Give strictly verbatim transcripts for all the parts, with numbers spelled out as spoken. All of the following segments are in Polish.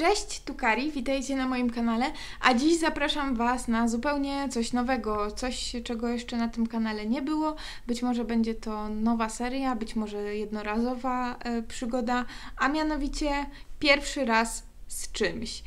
Cześć, tu Kari, witajcie na moim kanale, a dziś zapraszam Was na zupełnie coś nowego, coś czego jeszcze na tym kanale nie było. Być może będzie to nowa seria, być może jednorazowa e, przygoda, a mianowicie pierwszy raz z czymś.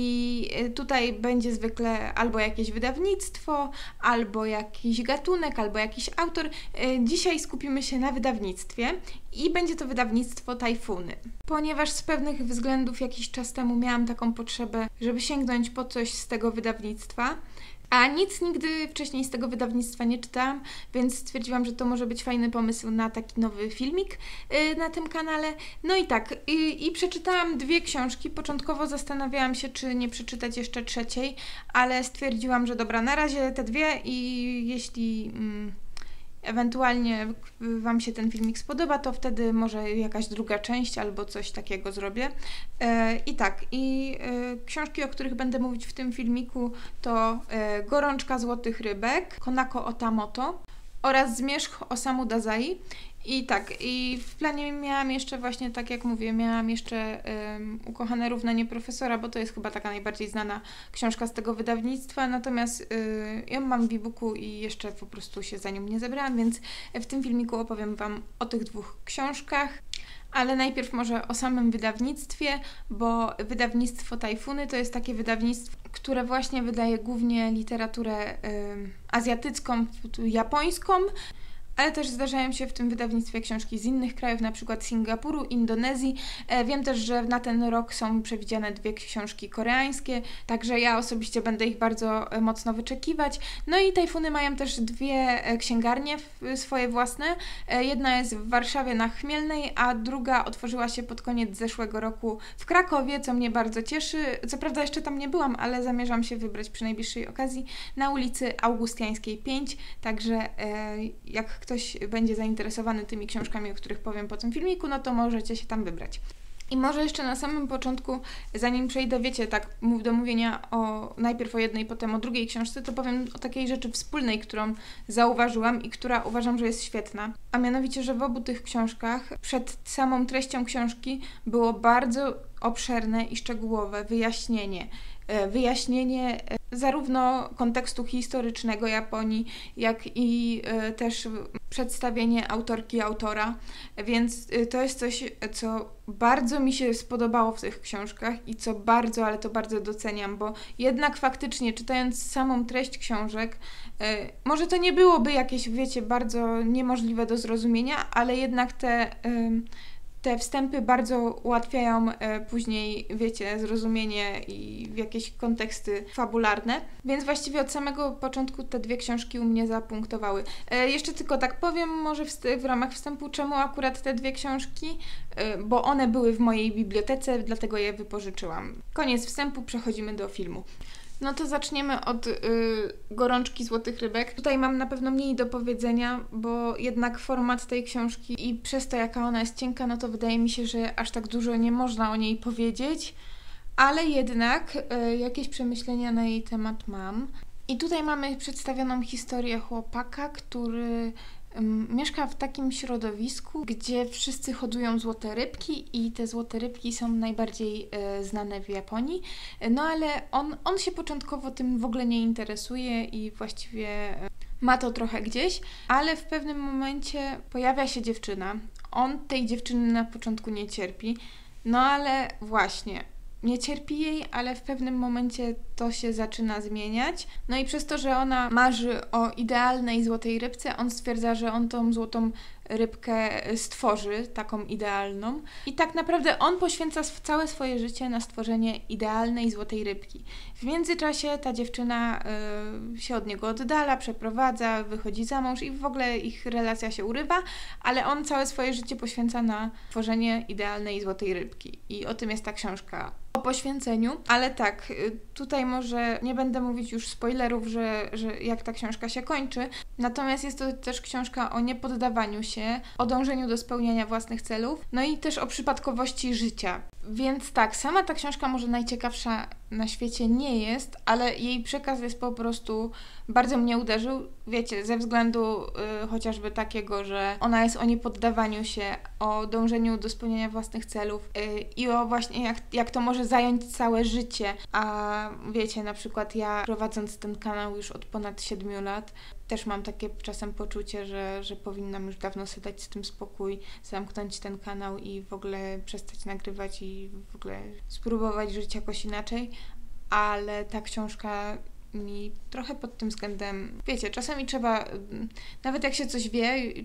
I tutaj będzie zwykle albo jakieś wydawnictwo, albo jakiś gatunek, albo jakiś autor. Dzisiaj skupimy się na wydawnictwie i będzie to wydawnictwo Tajfuny. Ponieważ z pewnych względów jakiś czas temu miałam taką potrzebę, żeby sięgnąć po coś z tego wydawnictwa, a nic nigdy wcześniej z tego wydawnictwa nie czytałam, więc stwierdziłam, że to może być fajny pomysł na taki nowy filmik yy, na tym kanale. No i tak, yy, i przeczytałam dwie książki. Początkowo zastanawiałam się, czy nie przeczytać jeszcze trzeciej, ale stwierdziłam, że dobra, na razie te dwie i jeśli yy, ewentualnie Wam się ten filmik spodoba, to wtedy może jakaś druga część albo coś takiego zrobię. Yy, I tak, i yy, książki, o których będę mówić w tym filmiku, to yy, Gorączka Złotych Rybek, Konako Otamoto oraz Zmierzch Osamu Dazai. I tak, i w planie miałam jeszcze właśnie, tak jak mówię, miałam jeszcze um, Ukochane równanie profesora, bo to jest chyba taka najbardziej znana książka z tego wydawnictwa, natomiast y, ją mam w e-booku i jeszcze po prostu się za nią nie zebrałam, więc w tym filmiku opowiem Wam o tych dwóch książkach. Ale najpierw może o samym wydawnictwie, bo wydawnictwo Tajfuny to jest takie wydawnictwo, które właśnie wydaje głównie literaturę y, azjatycką, japońską, ale też zdarzają się w tym wydawnictwie książki z innych krajów, na przykład Singapuru, Indonezji. E, wiem też, że na ten rok są przewidziane dwie książki koreańskie, także ja osobiście będę ich bardzo e, mocno wyczekiwać. No i Tajfuny mają też dwie e, księgarnie w, swoje własne. E, jedna jest w Warszawie na Chmielnej, a druga otworzyła się pod koniec zeszłego roku w Krakowie, co mnie bardzo cieszy. Co prawda jeszcze tam nie byłam, ale zamierzam się wybrać przy najbliższej okazji na ulicy Augustiańskiej pięć, także e, jak ktoś będzie zainteresowany tymi książkami, o których powiem po tym filmiku, no to możecie się tam wybrać. I może jeszcze na samym początku, zanim przejdę, wiecie, tak do mówienia o najpierw o jednej, potem o drugiej książce, to powiem o takiej rzeczy wspólnej, którą zauważyłam i która uważam, że jest świetna. A mianowicie, że w obu tych książkach przed samą treścią książki było bardzo obszerne i szczegółowe wyjaśnienie. Wyjaśnienie zarówno kontekstu historycznego Japonii, jak i też przedstawienie autorki, autora, więc to jest coś, co bardzo mi się spodobało w tych książkach i co bardzo, ale to bardzo doceniam, bo jednak faktycznie czytając samą treść książek, może to nie byłoby jakieś, wiecie, bardzo niemożliwe do zrozumienia, ale jednak te Te wstępy bardzo ułatwiają e, później, wiecie, zrozumienie i jakieś konteksty fabularne, więc właściwie od samego początku te dwie książki u mnie zapunktowały. E, jeszcze tylko tak powiem, może w, w ramach wstępu, czemu akurat te dwie książki, e, bo one były w mojej bibliotece, dlatego je wypożyczyłam. Koniec wstępu, przechodzimy do filmu. No to zaczniemy od y, Gorączki Złotych Rybek. Tutaj mam na pewno mniej do powiedzenia, bo jednak format tej książki i przez to, jaka ona jest cienka, no to wydaje mi się, że aż tak dużo nie można o niej powiedzieć, ale jednak y, jakieś przemyślenia na jej temat mam. I tutaj mamy przedstawioną historię chłopaka, który mieszka w takim środowisku, gdzie wszyscy hodują złote rybki i te złote rybki są najbardziej e, znane w Japonii. No ale on, on się początkowo tym w ogóle nie interesuje i właściwie e, ma to trochę gdzieś, ale w pewnym momencie pojawia się dziewczyna. On tej dziewczyny na początku nie cierpi, no ale właśnie, nie cierpi jej, ale w pewnym momencie to się zaczyna zmieniać. No i przez to, że ona marzy o idealnej złotej rybce, on stwierdza, że on tą złotą rybkę stworzy, taką idealną. I tak naprawdę on poświęca całe swoje życie na stworzenie idealnej złotej rybki. W międzyczasie ta dziewczyna y, się od niego oddala, przeprowadza, wychodzi za mąż i w ogóle ich relacja się urywa, ale on całe swoje życie poświęca na tworzenie idealnej złotej rybki. I o tym jest ta książka. O poświęceniu, ale tak, tutaj może nie będę mówić już spoilerów, że, że jak ta książka się kończy, natomiast jest to też książka o niepoddawaniu się, o dążeniu do spełniania własnych celów, no i też o przypadkowości życia. Więc tak, sama ta książka może najciekawsza na świecie nie jest, ale jej przekaz jest po prostu, bardzo mnie uderzył, wiecie, ze względu y, chociażby takiego, że ona jest o niepoddawaniu się, o dążeniu do spełniania własnych celów y, i o właśnie jak, jak to może zająć całe życie. A wiecie, na przykład ja prowadząc ten kanał już od ponad siedmiu lat, też mam takie czasem poczucie, że, że powinnam już dawno sobie dać z tym spokój, zamknąć ten kanał i w ogóle przestać nagrywać i w ogóle spróbować żyć jakoś inaczej, ale ta książka mi trochę pod tym względem, wiecie, czasami trzeba, nawet jak się coś wie i,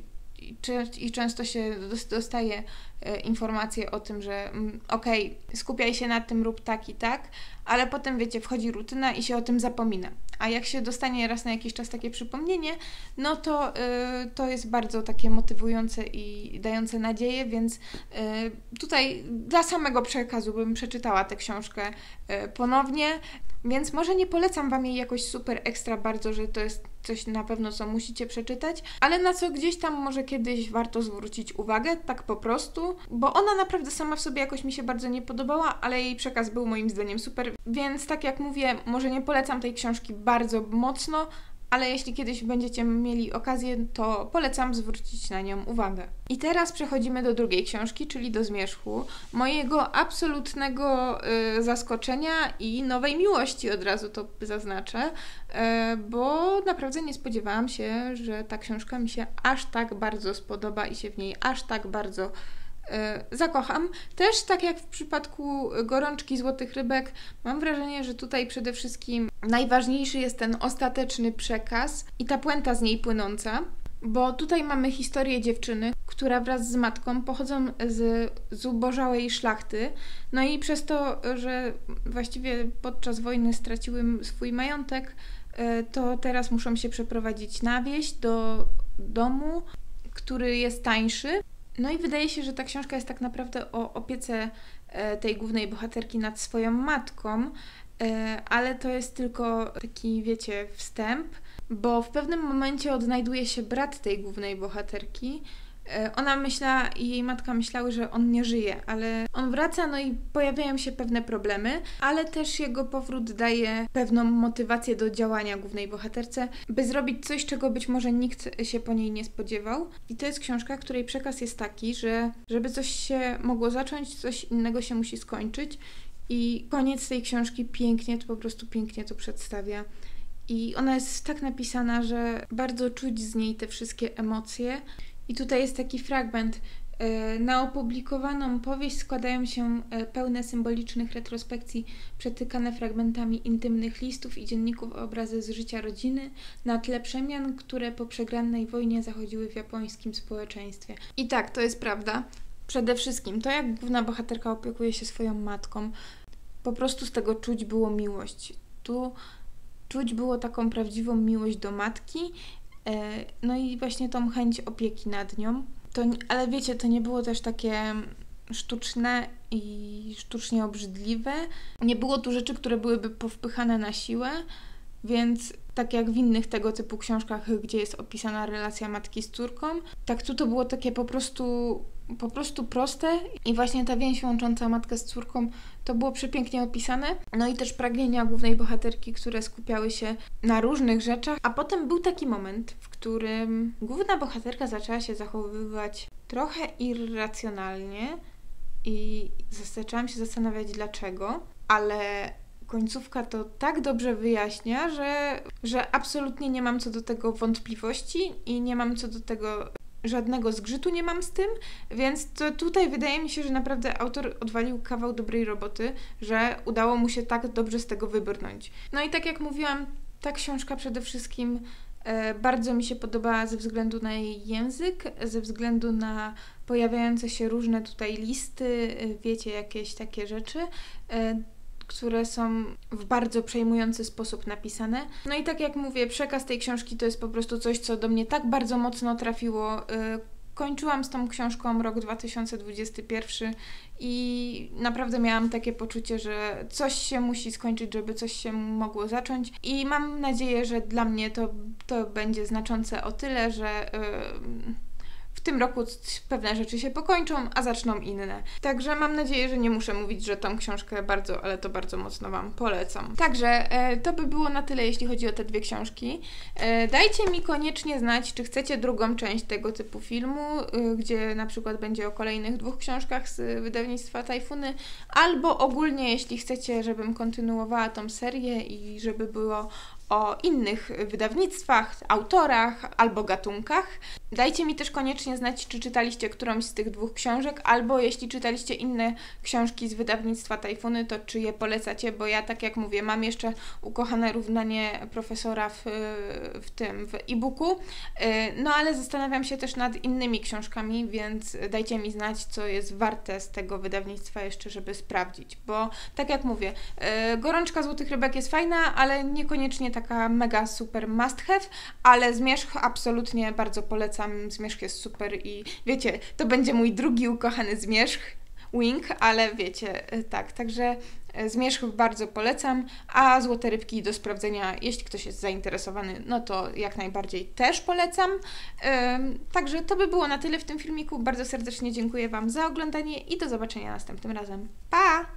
i często się dostaje informacje o tym, że okej, okay, skupiaj się na tym, rób tak i tak, ale potem, wiecie, wchodzi rutyna i się o tym zapomina. A jak się dostanie raz na jakiś czas takie przypomnienie, no to yy, to jest bardzo takie motywujące i dające nadzieję, więc yy, tutaj dla samego przekazu bym przeczytała tę książkę yy, ponownie, więc może nie polecam Wam jej jakoś super ekstra bardzo, że to jest coś na pewno, co musicie przeczytać, ale na co gdzieś tam może kiedyś warto zwrócić uwagę, tak po prostu, bo ona naprawdę sama w sobie jakoś mi się bardzo nie podobała, ale jej przekaz był moim zdaniem super, więc tak jak mówię, może nie polecam tej książki bardzo mocno, ale jeśli kiedyś będziecie mieli okazję, to polecam zwrócić na nią uwagę. I teraz przechodzimy do drugiej książki, czyli do Zmierzchu, mojego absolutnego y, zaskoczenia i nowej miłości, od razu to zaznaczę, y, bo naprawdę nie spodziewałam się, że ta książka mi się aż tak bardzo spodoba i się w niej aż tak bardzo zakocham. Też tak jak w przypadku Gorączki Złotych Rybek, mam wrażenie, że tutaj przede wszystkim najważniejszy jest ten ostateczny przekaz i ta puenta z niej płynąca, bo tutaj mamy historię dziewczyny, która wraz z matką pochodzą z zubożałej szlachty, no i przez to, że właściwie podczas wojny straciły swój majątek, to teraz muszą się przeprowadzić na wieś do domu, który jest tańszy. No i wydaje się, że ta książka jest tak naprawdę o opiece tej głównej bohaterki nad swoją matką, ale to jest tylko taki, wiecie, wstęp, bo w pewnym momencie odnajduje się brat tej głównej bohaterki. Ona myślała i jej matka myślały, że on nie żyje, ale on wraca, no i pojawiają się pewne problemy, ale też jego powrót daje pewną motywację do działania głównej bohaterce, by zrobić coś, czego być może nikt się po niej nie spodziewał. I to jest książka, której przekaz jest taki, że żeby coś się mogło zacząć, coś innego się musi skończyć i koniec tej książki pięknie, to po prostu pięknie to przedstawia. I ona jest tak napisana, że bardzo czuć z niej te wszystkie emocje. I tutaj jest taki fragment. Na opublikowaną powieść składają się pełne symbolicznych retrospekcji, przetykane fragmentami intymnych listów i dzienników obrazy z życia rodziny na tle przemian, które po przegranej wojnie zachodziły w japońskim społeczeństwie. I tak, to jest prawda. Przede wszystkim to, jak główna bohaterka opiekuje się swoją matką, po prostu z tego czuć było miłość. Tu czuć było taką prawdziwą miłość do matki, no i właśnie tą chęć opieki nad nią. To, ale wiecie, to nie było też takie sztuczne i sztucznie obrzydliwe. Nie było tu rzeczy, które byłyby powpychane na siłę, więc tak jak w innych tego typu książkach, gdzie jest opisana relacja matki z córką, tak tu to było takie po prostu, po prostu proste i właśnie ta więź łącząca matkę z córką to było przepięknie opisane. No i też pragnienia głównej bohaterki, które skupiały się na różnych rzeczach. A potem był taki moment, w którym główna bohaterka zaczęła się zachowywać trochę irracjonalnie i zaczęłam się zastanawiać dlaczego, ale końcówka to tak dobrze wyjaśnia, że, że absolutnie nie mam co do tego wątpliwości i nie mam co do tego żadnego zgrzytu nie mam z tym, więc to tutaj wydaje mi się, że naprawdę autor odwalił kawał dobrej roboty, że udało mu się tak dobrze z tego wybrnąć. No i tak jak mówiłam, ta książka przede wszystkim e, bardzo mi się podobała ze względu na jej język, ze względu na pojawiające się różne tutaj listy, e, wiecie, jakieś takie rzeczy, e, które są w bardzo przejmujący sposób napisane. No i tak jak mówię, przekaz tej książki to jest po prostu coś, co do mnie tak bardzo mocno trafiło. Kończyłam z tą książką rok dwa tysiące dwudziesty pierwszy i naprawdę miałam takie poczucie, że coś się musi skończyć, żeby coś się mogło zacząć i mam nadzieję, że dla mnie to, to będzie znaczące o tyle, że w tym roku pewne rzeczy się pokończą, a zaczną inne. Także mam nadzieję, że nie muszę mówić, że tą książkę bardzo, ale to bardzo mocno Wam polecam. Także e, to by było na tyle, jeśli chodzi o te dwie książki. E, dajcie mi koniecznie znać, czy chcecie drugą część tego typu filmu, y, gdzie na przykład będzie o kolejnych dwóch książkach z wydawnictwa Tajfuny, albo ogólnie, jeśli chcecie, żebym kontynuowała tą serię i żeby było o innych wydawnictwach, autorach albo gatunkach. Dajcie mi też koniecznie znać, czy czytaliście którąś z tych dwóch książek, albo jeśli czytaliście inne książki z wydawnictwa Tajfuny, to czy je polecacie, bo ja, tak jak mówię, mam jeszcze Ukochane równanie profesora w, w tym, w e-booku, no ale zastanawiam się też nad innymi książkami, więc dajcie mi znać, co jest warte z tego wydawnictwa jeszcze, żeby sprawdzić, bo tak jak mówię, Gorączka Złotych Rybek jest fajna, ale niekoniecznie taka mega super must have, ale Zmierzch absolutnie bardzo polecam. Zmierzch jest super i wiecie, to będzie mój drugi ukochany Zmierzch, Wink, ale wiecie, tak, także Zmierzch bardzo polecam, a Złote Rybki do sprawdzenia, jeśli ktoś jest zainteresowany, no to jak najbardziej też polecam. Ym, także to by było na tyle w tym filmiku. Bardzo serdecznie dziękuję Wam za oglądanie i do zobaczenia następnym razem. Pa!